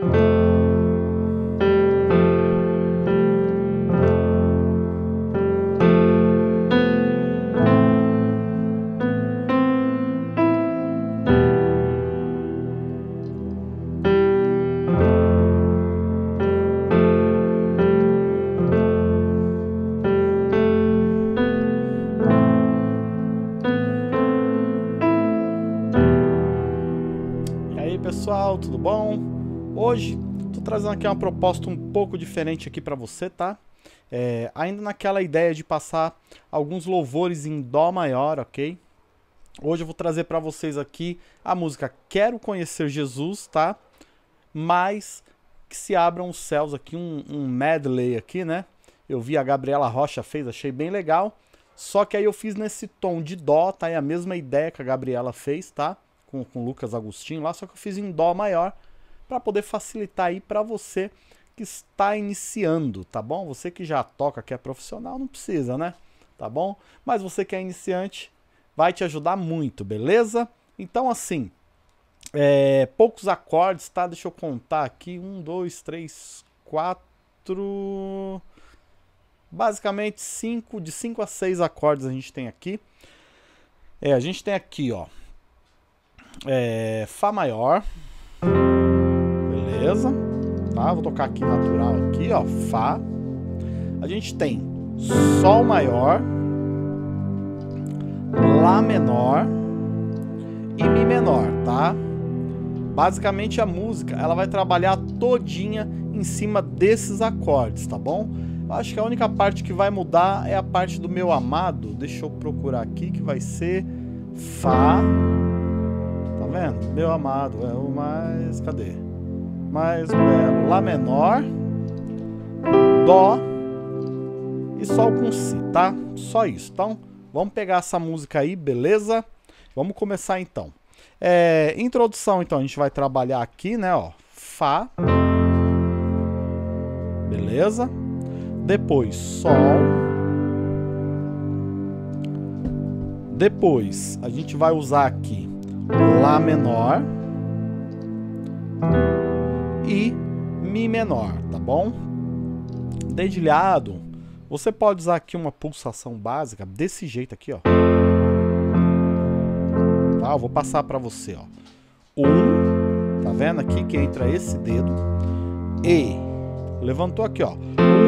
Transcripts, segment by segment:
Pessoal, tudo bom? Hoje tô trazendo aqui uma proposta um pouco diferente aqui para você, tá? Ainda naquela ideia de passar alguns louvores em dó maior, ok? Hoje eu vou trazer para vocês aqui a música Quero Conhecer Jesus, tá? Mas que se abram os céus aqui, um medley aqui, né? Eu vi a Gabriela Rocha fez, achei bem legal. Só que aí eu fiz nesse tom de dó, tá? É a mesma ideia que a Gabriela fez, tá? Com o Lucas Agostinho lá, só que eu fiz em dó maior para poder facilitar aí para você que está iniciando, tá bom? Você que já toca, que é profissional, não precisa, né? Tá bom? Mas você que é iniciante, vai te ajudar muito, beleza? Então assim, poucos acordes, tá? Deixa eu contar aqui, 1, 2, 3, 4... Basicamente de 5 a 6 acordes a gente tem aqui. A gente tem aqui, ó, Fá maior, beleza, tá? Vou tocar aqui natural aqui, ó, Fá. A gente tem Sol maior, Lá menor e Mi menor, tá? Basicamente a música, ela vai trabalhar todinha em cima desses acordes, tá bom? Eu acho que a única parte que vai mudar é a parte do meu amado. Deixa eu procurar aqui, que vai ser Fá. Tá vendo? Meu amado é o mais... Cadê? Mais belo. Lá menor, Dó e Sol com Si, tá? Só isso. Então, vamos pegar essa música aí, beleza? Vamos começar então. Introdução, então, a gente vai trabalhar aqui, né, ó. Fá. Beleza? Depois, Sol. Depois, a gente vai usar aqui Lá menor e Mi menor, tá bom? Dedilhado, você pode usar aqui uma pulsação básica desse jeito aqui, ó. Tá? Eu vou passar para você, ó. Tá vendo aqui que entra esse dedo? E. Levantou aqui, ó. 1,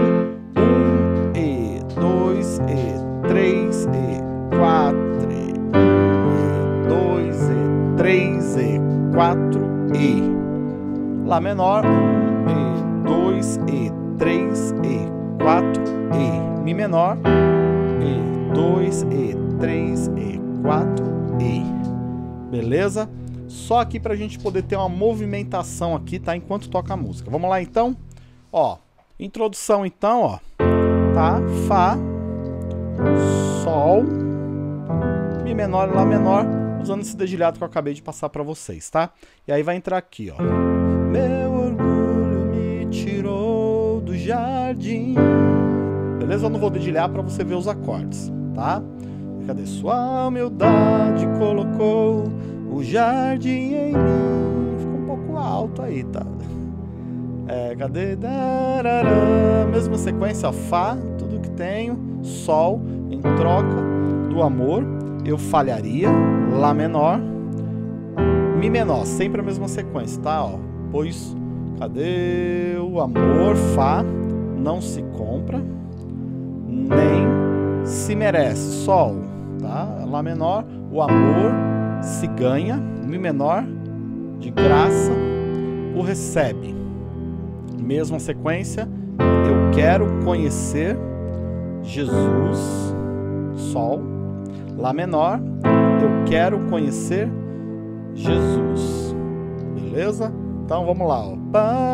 E, 2, E, 3, E, 4, E, 2, E, 3, E, 4, E. Lá menor, 1, E, 2, E, 3, E, 4, E. Mi menor, E, 2, E, 3, E, 4, E. Beleza? Só aqui pra gente poder ter uma movimentação aqui, tá? Enquanto toca a música. Vamos lá, então? Ó, introdução, então, ó. Tá? Fá, Sol, Mi menor e Lá menor, usando esse dedilhado que eu acabei de passar pra vocês, tá? E aí vai entrar aqui, ó. Meu orgulho me tirou do jardim. Beleza? Eu não vou dedilhar pra você ver os acordes, tá? Cadê? Sua humildade colocou o jardim em mim. Ficou um pouco alto aí, tá? Cadê? Darará. Mesma sequência, ó. Fá, tudo que tenho. Sol, em troca do amor, eu falharia. Lá menor. Mi menor, sempre a mesma sequência, tá? Ó. Pois, cadê o amor? Fá, não se compra, nem se merece. Sol, tá? Lá menor, o amor se ganha. Mi menor, de graça, o recebe. Mesma sequência, eu quero conhecer Jesus. Sol, Lá menor, eu quero conhecer Jesus. Beleza? Então vamos lá, ó.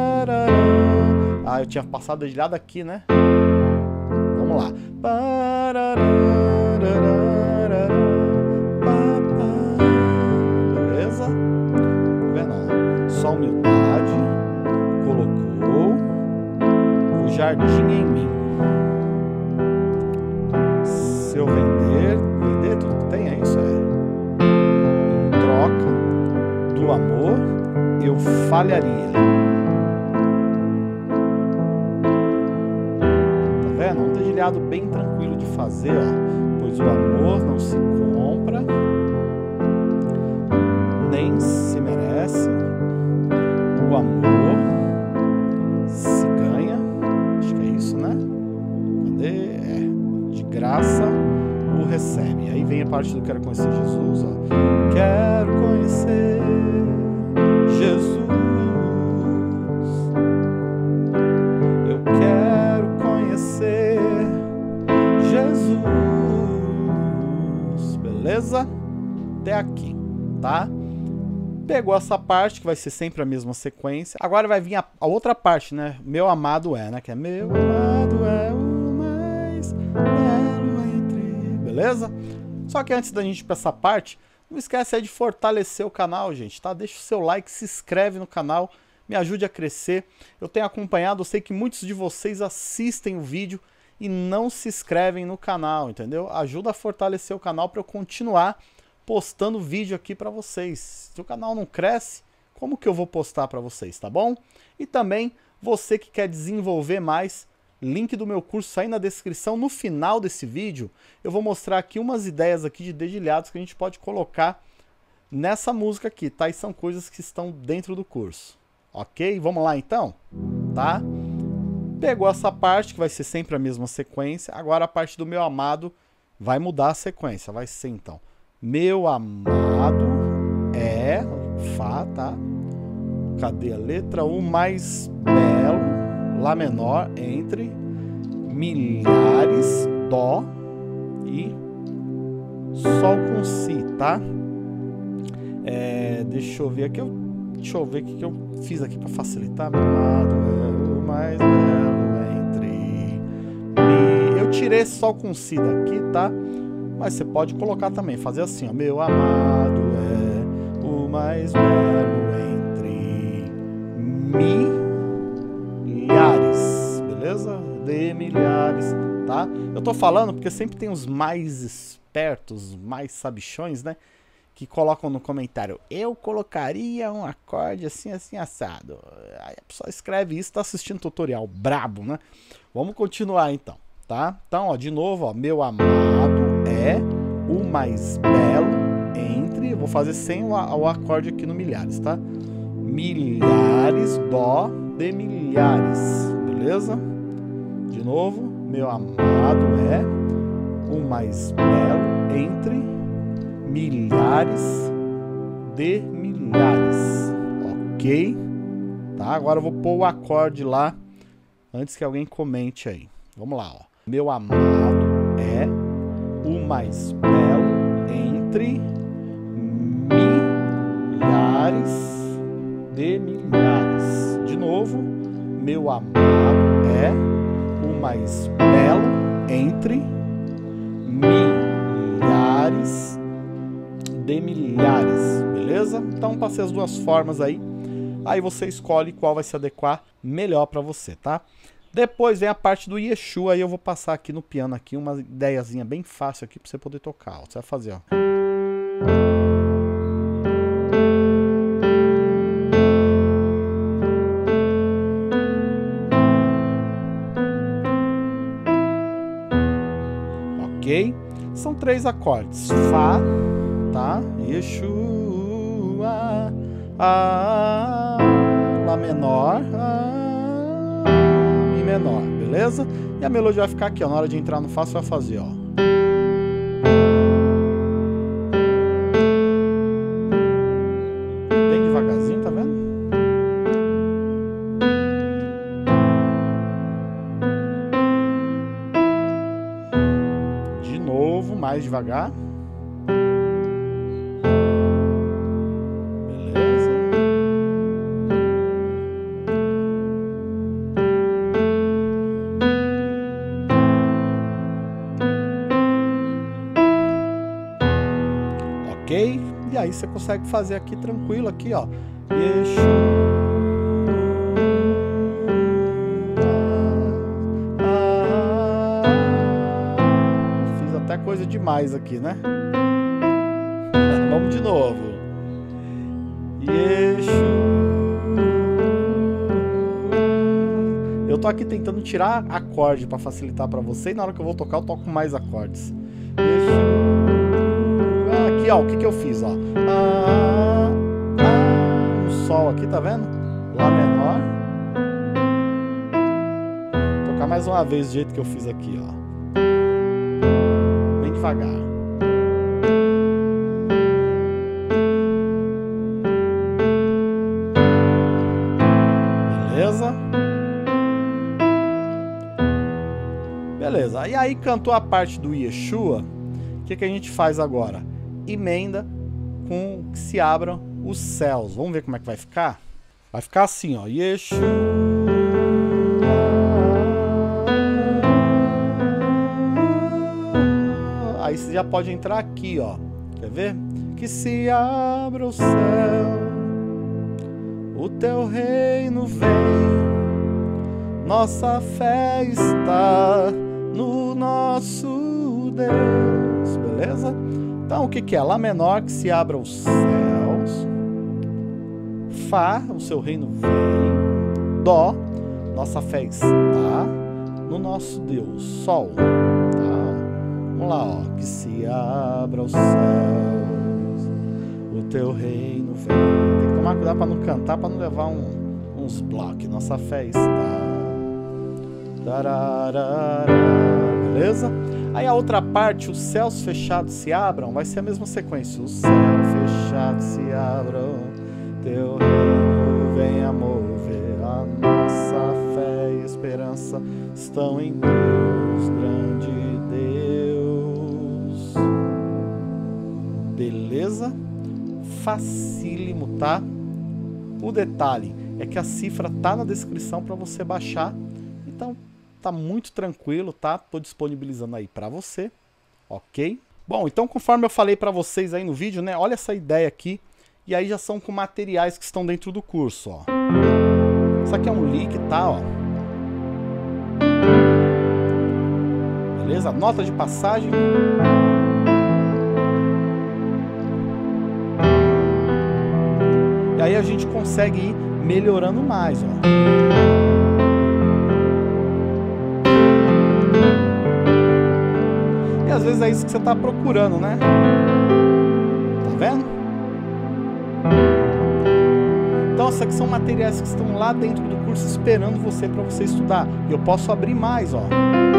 Eu tinha passado dedilhado aqui, né? Vamos lá. Beleza? Tá vendo? Ó? Só humildade colocou o jardim em mim. Se eu vender tudo que tem, é isso, Em troca do amor, eu falharia. vendo? Um dedilhado bem tranquilo de fazer, ó. Pois o amor não se compra, nem se merece. O amor se ganha. Acho que é isso, né? Cadê? De graça o recebe. Aí vem a parte do quero conhecer Jesus, ó. Quero conhecer Jesus. Eu quero conhecer Jesus. Beleza? Até aqui, tá? Pegou essa parte, que vai ser sempre a mesma sequência. Agora vai vir a outra parte, né? Meu amado é, né? Que é meu amado é o mais belo entre... Beleza? Só que antes da gente ir pra essa parte, não esquece aí de fortalecer o canal, gente, tá? Deixa o seu like, se inscreve no canal, me ajude a crescer. Eu tenho acompanhado, eu sei que muitos de vocês assistem o vídeo e não se inscrevem no canal, entendeu? Ajuda a fortalecer o canal para eu continuar postando vídeo aqui para vocês. Se o canal não cresce, como que eu vou postar para vocês, tá bom? E também, você que quer desenvolver mais, link do meu curso aí na descrição. No final desse vídeo, eu vou mostrar aqui umas ideias aqui de dedilhados que a gente pode colocar nessa música aqui, tá? E são coisas que estão dentro do curso, ok? Vamos lá então, tá? Pegou essa parte, que vai ser sempre a mesma sequência. Agora a parte do meu amado vai mudar a sequência, vai ser então... Meu amado é Fá, tá? Cadê a letra? O mais belo, Lá menor, entre milhares, Dó e Sol com Si, tá? Deixa eu ver aqui, deixa eu ver o que eu fiz aqui para facilitar. Meu amado é o mais belo entre mi... Eu tirei esse Sol com Si daqui, tá? Mas você pode colocar também, fazer assim, ó. Meu amado é o mais belo entre milhares, beleza? De milhares, tá? Eu tô falando porque sempre tem os mais espertos, mais sabichões, né? Que colocam no comentário, eu colocaria um acorde assim, assim, assado. Aí a pessoa escreve isso, tá assistindo tutorial brabo, né? Vamos continuar então, tá? Então, ó, de novo, ó, meu amado é o mais belo entre... Eu vou fazer sem o acorde aqui no milhares, tá? Milhares, Dó, de milhares, beleza? De novo, meu amado é o mais belo entre milhares de milhares, ok? Tá? Agora eu vou pôr o acorde lá antes que alguém comente aí. Vamos lá, ó. Meu amado é o mais belo entre milhares de milhares. De novo, meu amado é o mais belo entre milhares de milhares, beleza? Então passei as duas formas aí. Aí você escolhe qual vai se adequar melhor para você, tá? Depois vem a parte do Yeshua, aí eu vou passar aqui no piano aqui uma ideiazinha bem fácil aqui para você poder tocar. Ó. Você vai fazer, ó. Ok? São 3 acordes. Fá, tá? Yeshua, Lá menor, Mi menor, beleza? E a melodia vai ficar aqui, ó. Na hora de entrar no Fá, você vai fazer, ó. Bem devagarzinho, tá vendo? De novo, mais devagar. Ok? E aí você consegue fazer aqui tranquilo, aqui, ó. Fiz até coisa demais aqui, né? Vamos de novo. Eu tô aqui tentando tirar acorde para facilitar para você, e na hora que eu vou tocar eu toco mais acordes. Aqui, ó, o que que eu fiz, ó? O sol aqui, tá vendo? Lá menor. Vou tocar mais uma vez do jeito que eu fiz aqui, ó. Bem devagar. Beleza? Beleza. E aí cantou a parte do Yeshua. O que que a gente faz agora? Emenda com que se abram os céus. Vamos ver como é que vai ficar? Vai ficar assim, ó. Yeshua. Aí você já pode entrar aqui, ó. Quer ver? Que se abra o céu, o teu reino vem, nossa fé está no nosso Deus. Beleza? Então o que que é? Lá menor, que se abra os céus. Fá, o seu reino vem. Dó, nossa fé está no nosso Deus. Sol. Vamos lá, ó. Que se abra os céus, o teu reino vem. Tem que tomar cuidado para não cantar, para não levar uns blocos. Nossa fé está. Tararara. Beleza? Aí a outra parte, os céus fechados se abram, vai ser a mesma sequência. Os céus fechados se abram, teu reino venha mover. A nossa fé e esperança estão em Deus, grande Deus. Beleza? Facílimo, tá? O detalhe é que a cifra tá na descrição para você baixar. Então, tá muito tranquilo, tá? Tô disponibilizando aí para você, ok? Bom, então conforme eu falei para vocês aí no vídeo, né? Olha essa ideia aqui. E aí já são com materiais que estão dentro do curso, ó. Isso aqui é um link, tá? Ó. Beleza? Nota de passagem. E aí a gente consegue ir melhorando mais, ó. E às vezes é isso que você está procurando, né? Tá vendo? Então, isso aqui são materiais que estão lá dentro do curso esperando você para você estudar. E eu posso abrir mais, ó.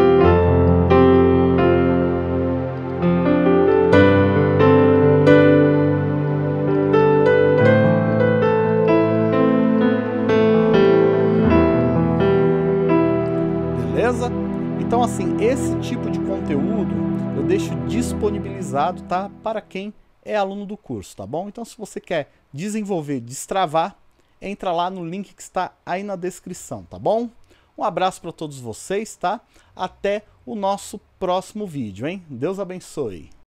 Beleza? Então, assim, esse tipo de conteúdo eu deixo disponibilizado, tá? Para quem é aluno do curso, tá bom? Então, se você quer desenvolver, destravar, entra lá no link que está aí na descrição, tá bom? Um abraço para todos vocês, tá? Até o nosso próximo vídeo, hein? Deus abençoe.